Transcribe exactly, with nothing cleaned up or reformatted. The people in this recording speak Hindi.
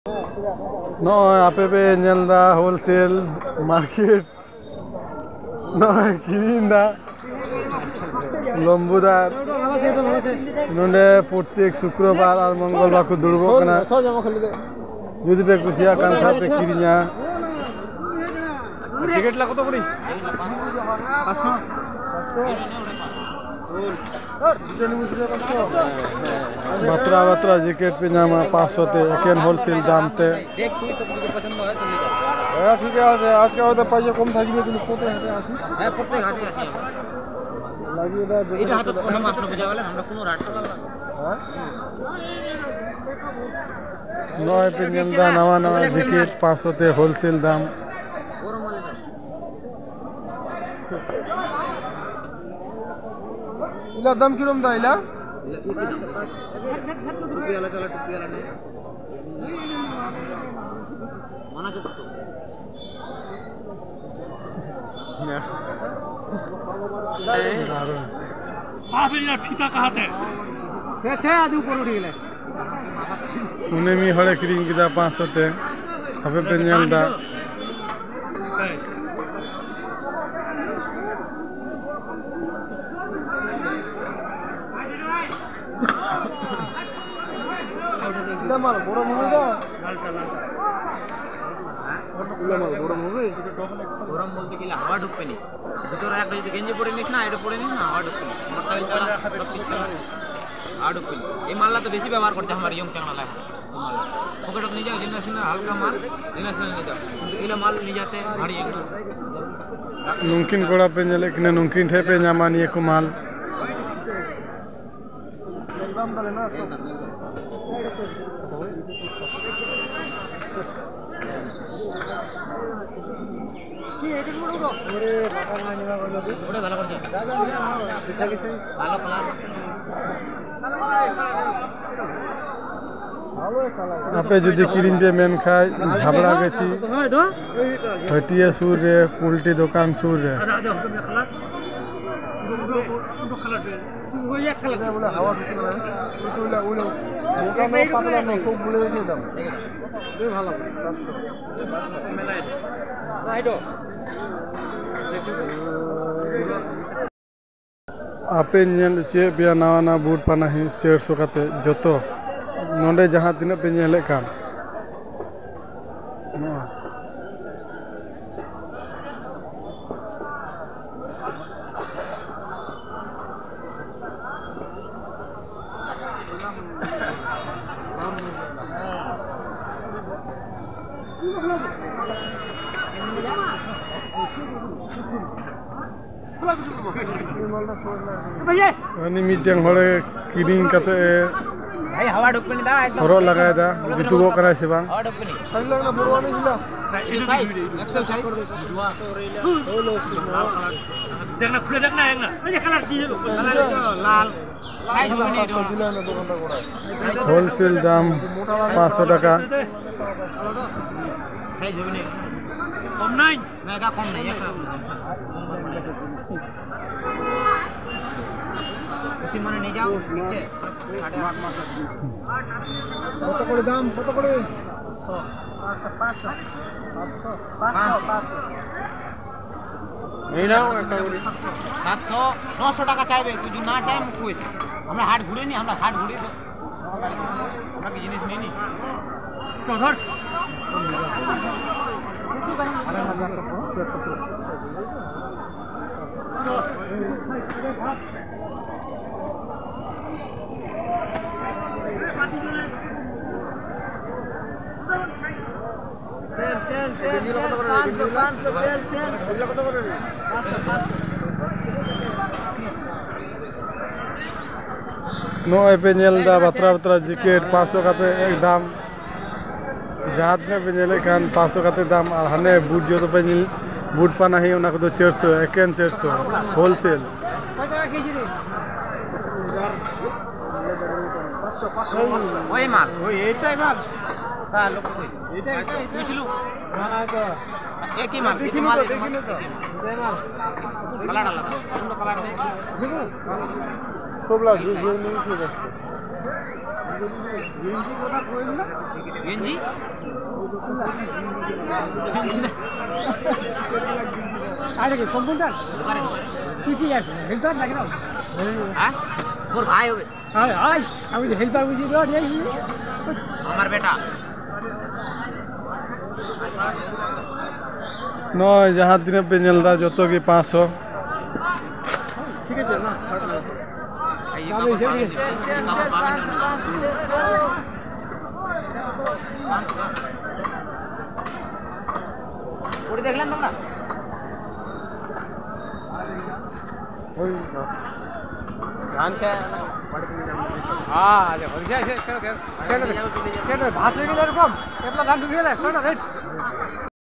Noy ape pe nyelda wholesale market noy kirinda lombudar nonde প্রত্যেক শুক্রবার আর মঙ্গলবার কো দুর্ব kana যদি বে কুসিয়া কান খাতে কিরিnya টিকিট লা কত করি পাঁচশো बात्रा बात्रा जैकेट पजामा पाँच सौ ते एकेन होलसेल दाम ते देख तू तो तुझे पसंद है तो ले जा हां ठीक है आज आज का होता पैसा कम থাকবে তুমি কোতে হাতে আসি হ্যাঁ প্রত্যেক হাতে আসি লাগিয়ে দাও এটা হাতে কোন মাছটা বুঝাবেলে আমরা কোন রাট লাগা হ্যাঁ নয় পিনিয়ন দা নয়া নয়া जैकेट पाँच सौ ते होलसेल दाम इला दाम किरम दा इला टोपी वाला चला टोपी वाला नहीं माना के तो आप इला फीता कहते छे छे आदि ऊपर उड़ी ले उने मी हळे क्रीम किदा पाँच सौ ते हबे पेन्याल दा মাল বড় মুভি দা লালটা লালটা ওটা মাল বড় মুভি এটা টোকন গরম বলতে গেলে হাওয়া ঢুকবে না ভিতরে একটা যদি গেঞ্জি পরে নিস না এটা পরে নিস না হাওয়া ঢুকবে না মোটরসাইকেল চালা সব কিছু হাওয়া ঢুকবে এই মালটা তো বেশি ব্যবহার করতে আমার ইয়ং চাংলা লাগে মাল পকেট নিয়ে যাও জিনিস না হালকা মাল জিনিস নিয়ে যাও কিন্তু এলা মাল নিয়ে যেতে ভারী একদম নুনকিন কোড়া पे ने लेकिन नुनकिन ठे पे ᱧᱟᱢᱟ নিয়ে को माल एकदम डाले ना কি এটা বড় গো ওরে বাবা না নিবা বলো ওরে ভালো করছে দাদা পিঠা কিসে ভালো কালার আপে যদি কিরিন পে মেন খায় ঝাবড়া গেছি হটিয়ে সুর রে পুলটি দোকান সুর রে দুটো কালার ওই এক কালার বলে হাওয়া ঢুকে না ওইটা ওইটা মোটা না পাতলা না সব বলে দিয়ে দাও এই ভালো চারশো মেলাই রাইডো আপে নেল চে বিয়া নাवा ना बूट पाना ही चार सौ काते जतो नोंडे जहां तिना पे नेले कान अनि मिटिंग हळे किरिंग काते भाई हवा ढुकनी दा एकदम हरो लगाया दा बितुगो करा से बांग हवा ढुकनी सही लगना बरवानी हिला साइज एक्सेल साइज दुआ देखना खुले देखना है ना ये कलर चीज कलर लाल साइज बनी जिला ना दुकानदार कोड़ा होलसेल दाम पाँच सौ টাকা साइज बनी कम नहीं मैं का कम नहीं है इसी माने नहीं जाओ नीचे साढ़े आठ मास কত করে দাম কত করে পাঁচশো পাঁচশো পাঁচশো পাঁচশো এই নাও একটা করে সাতশো নশো টাকা চাইবে তুই যদি না চাই মুখ কইস আমরা হাট ঘুরে নি আমরা হাট ঘুরে তো আমরা কি জিনিস নেই নি চৌধর सेल सेल सेल पाँच सौ पाँच सौ सेल सेल बुझला কত করে पाँच सौ पाँच सौ नो पे नेल दा बतरा बतरा जैकेट पाँच सौ काते एक दाम जात में पे नेले कान पाँच सौ काते दाम और हने बूट जो तो पे नेल बूट पाना ही उना को तो चार सौ एकेन चार सौ होलसेल पाँच सौ पाँच सौ ওই মাল ওই এইটাই মাল হ্যাঁ লোক কই এইটাই কইছিলু না না তো একই মাল একই মাল দেখিলে তো এটাই মাল কালার আলাদা অন্য কালার দেখ সবলা জু জু নিয়ে কি যাচ্ছে গেঞ্জি আরে কি কম্পিউটার কি কি আছে হেল্পার লাগে না হ্যাঁ মোর ভাই হবে আরে আই আমি যে হেল্পার বুঝি তো নেই আমার বেটা নয় যাহার দিনে পেঞ্জেলটা যত কি পাঁচশো ঠিক আছে না এই কাপড় পাবেন কাপড় পাবেন ওরে দেখলেন তোমরা ওই ধান খেয়ে হ্যাঁ আরে হয়ে যায় সে কেন কেন ভাত হয়ে গেল এরকম কেটলা ধান ঢুকে গেলে